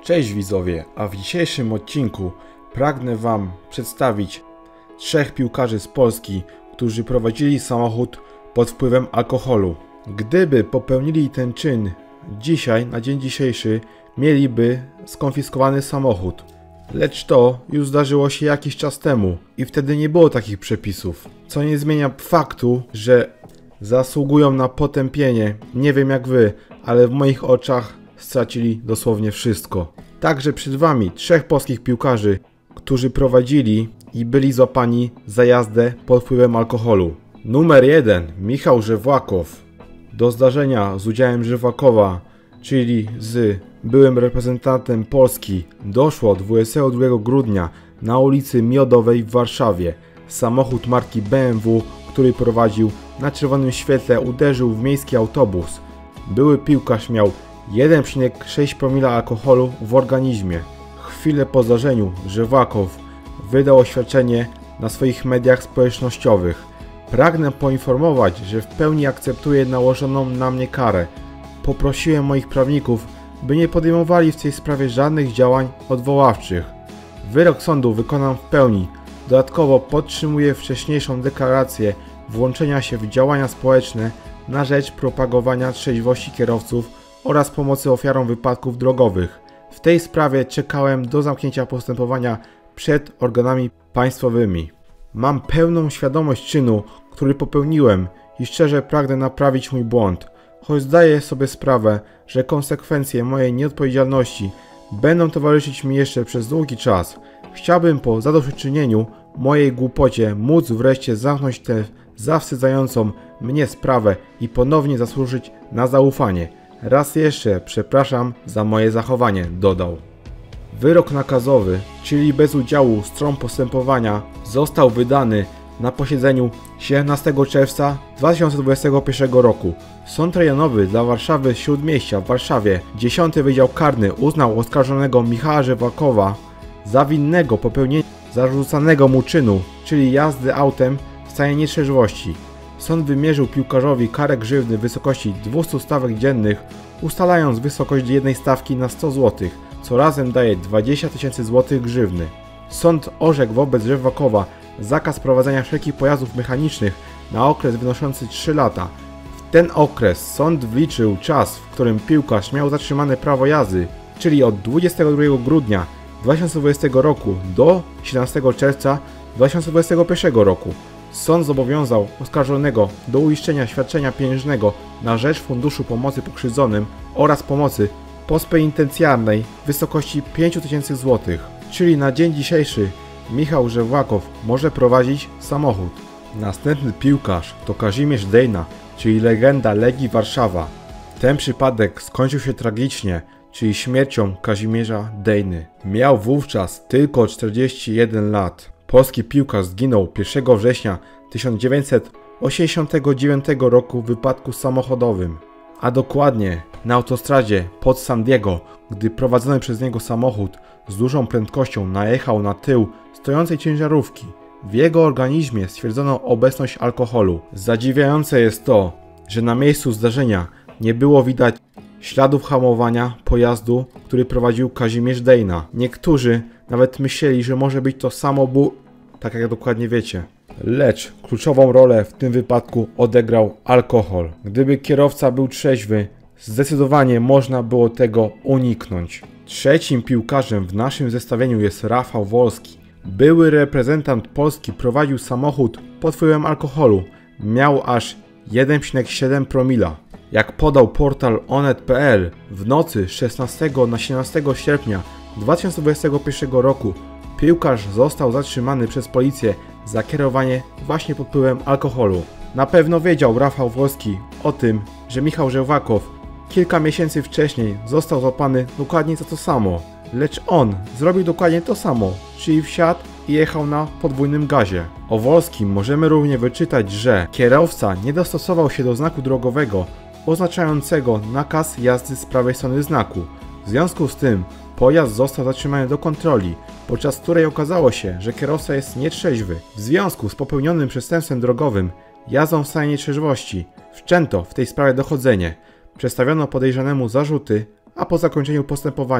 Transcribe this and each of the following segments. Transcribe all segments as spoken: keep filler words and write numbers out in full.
Cześć widzowie, a w dzisiejszym odcinku pragnę wam przedstawić trzech piłkarzy z Polski, którzy prowadzili samochód pod wpływem alkoholu. Gdyby popełnili ten czyn dzisiaj, na dzień dzisiejszy, mieliby skonfiskowany samochód. Lecz to już zdarzyło się jakiś czas temu i wtedy nie było takich przepisów, co nie zmienia faktu, że zasługują na potępienie. Nie wiem jak wy, ale w moich oczach stracili dosłownie wszystko. Także przed wami trzech polskich piłkarzy, którzy prowadzili i byli złapani za jazdę pod wpływem alkoholu. Numer jeden. Michał Żewłakow. Do zdarzenia z udziałem Żewłakowa, czyli z byłym reprezentantem Polski, doszło dwudziestego drugiego grudnia na ulicy Miodowej w Warszawie. Samochód marki B M W, który prowadził, na czerwonym świetle uderzył w miejski autobus. Były piłkarz miał jeden przecinek sześć promila alkoholu w organizmie. Chwilę po zdarzeniu Żewłakow wydał oświadczenie na swoich mediach społecznościowych. Pragnę poinformować, że w pełni akceptuję nałożoną na mnie karę. Poprosiłem moich prawników, by nie podejmowali w tej sprawie żadnych działań odwoławczych. Wyrok sądu wykonam w pełni. Dodatkowo podtrzymuję wcześniejszą deklarację włączenia się w działania społeczne na rzecz propagowania trzeźwości kierowców oraz pomocy ofiarom wypadków drogowych. W tej sprawie czekałem do zamknięcia postępowania przed organami państwowymi. Mam pełną świadomość czynu, który popełniłem i szczerze pragnę naprawić mój błąd, choć zdaję sobie sprawę, że konsekwencje mojej nieodpowiedzialności będą towarzyszyć mi jeszcze przez długi czas. Chciałbym po zadośćuczynieniu mojej głupocie móc wreszcie zamknąć tę zawstydzającą mnie sprawę i ponownie zasłużyć na zaufanie. Raz jeszcze przepraszam za moje zachowanie, dodał. Wyrok nakazowy, czyli bez udziału stron postępowania, został wydany na posiedzeniu siedemnastego czerwca dwa tysiące dwudziestego pierwszego roku. Sąd rejonowy dla Warszawy Śródmieścia w Warszawie, dziesiąty Wydział Karny, uznał oskarżonego Michała Żewłakowa za winnego popełnienia zarzucanego mu czynu, czyli jazdy autem w stanie nietrzeźwości. Sąd wymierzył piłkarzowi karę grzywny w wysokości dwustu stawek dziennych, ustalając wysokość jednej stawki na sto złotych, co razem daje dwadzieścia tysięcy złotych grzywny. Sąd orzekł wobec Żewłakowa zakaz prowadzenia wszelkich pojazdów mechanicznych na okres wynoszący trzy lata. W ten okres sąd wliczył czas, w którym piłkarz miał zatrzymane prawo jazdy, czyli od dwudziestego drugiego grudnia dwa tysiące dwudziestego roku do siedemnastego czerwca dwa tysiące dwudziestego pierwszego roku. Sąd zobowiązał oskarżonego do uiszczenia świadczenia pieniężnego na rzecz Funduszu Pomocy Pokrzywdzonym oraz pomocy postpenitencjarnej w wysokości pięciu tysięcy złotych, czyli na dzień dzisiejszy Michał Żewłakow może prowadzić samochód. Następny piłkarz to Kazimierz Dejna, czyli legenda Legii Warszawa. Ten przypadek skończył się tragicznie, czyli śmiercią Kazimierza Dejny. Miał wówczas tylko czterdzieści jeden lat. Polski piłkarz zginął pierwszego września tysiąc dziewięćset osiemdziesiątego dziewiątego roku w wypadku samochodowym, a dokładnie na autostradzie pod San Diego, gdy prowadzony przez niego samochód z dużą prędkością najechał na tył stojącej ciężarówki. W jego organizmie stwierdzono obecność alkoholu. Zadziwiające jest to, że na miejscu zdarzenia nie było widać śladów hamowania pojazdu, który prowadził Kazimierz Dejna. Niektórzy nawet myśleli, że może być to samobój, tak jak dokładnie wiecie. Lecz kluczową rolę w tym wypadku odegrał alkohol. Gdyby kierowca był trzeźwy, zdecydowanie można było tego uniknąć. Trzecim piłkarzem w naszym zestawieniu jest Rafał Wolski. Były reprezentant Polski prowadził samochód pod wpływem alkoholu. Miał aż jeden przecinek siedem promila. Jak podał portal onet kropka pe el, w nocy z szesnastego na siedemnastego sierpnia dwa tysiące dwudziestego pierwszego roku piłkarz został zatrzymany przez policję za kierowanie właśnie pod wpływem alkoholu. Na pewno wiedział Rafał Wolski o tym, że Michał Żewłakow kilka miesięcy wcześniej został złapany dokładnie za to samo. Lecz on zrobił dokładnie to samo, czyli wsiadł i jechał na podwójnym gazie. O Wolskim możemy również wyczytać, że kierowca nie dostosował się do znaku drogowego oznaczającego nakaz jazdy z prawej strony znaku. W związku z tym pojazd został zatrzymany do kontroli, podczas której okazało się, że kierowca jest nietrzeźwy. W związku z popełnionym przestępstwem drogowym, jazdą w stanie nietrzeźwości, wszczęto w tej sprawie dochodzenie. Przedstawiono podejrzanemu zarzuty, a po zakończeniu postępowania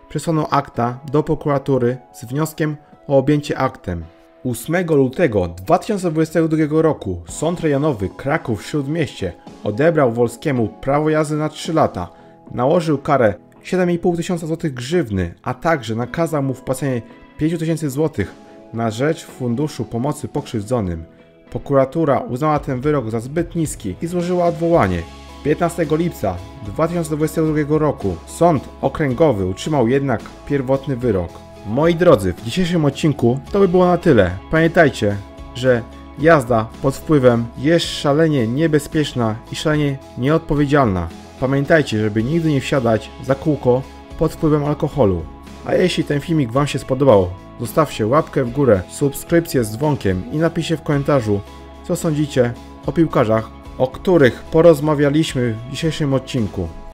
przesłano akta do prokuratury z wnioskiem o objęcie aktem. ósmego lutego dwa tysiące dwudziestego drugiego roku Sąd Rejonowy Kraków-Śródmieście odebrał Wolskiemu prawo jazdy na trzy lata, nałożył karę siedem i pół tysiąca złotych grzywny, a także nakazał mu wpłacenie pięć tysięcy złotych na rzecz Funduszu Pomocy Pokrzywdzonym. Prokuratura uznała ten wyrok za zbyt niski i złożyła odwołanie. piętnastego lipca dwa tysiące dwudziestego drugiego roku Sąd Okręgowy utrzymał jednak pierwotny wyrok. Moi drodzy, w dzisiejszym odcinku to by było na tyle. Pamiętajcie, że jazda pod wpływem jest szalenie niebezpieczna i szalenie nieodpowiedzialna. Pamiętajcie, żeby nigdy nie wsiadać za kółko pod wpływem alkoholu. A jeśli ten filmik Wam się spodobał, zostawcie łapkę w górę, subskrypcję z dzwonkiem i napiszcie w komentarzu, co sądzicie o piłkarzach, o których porozmawialiśmy w dzisiejszym odcinku.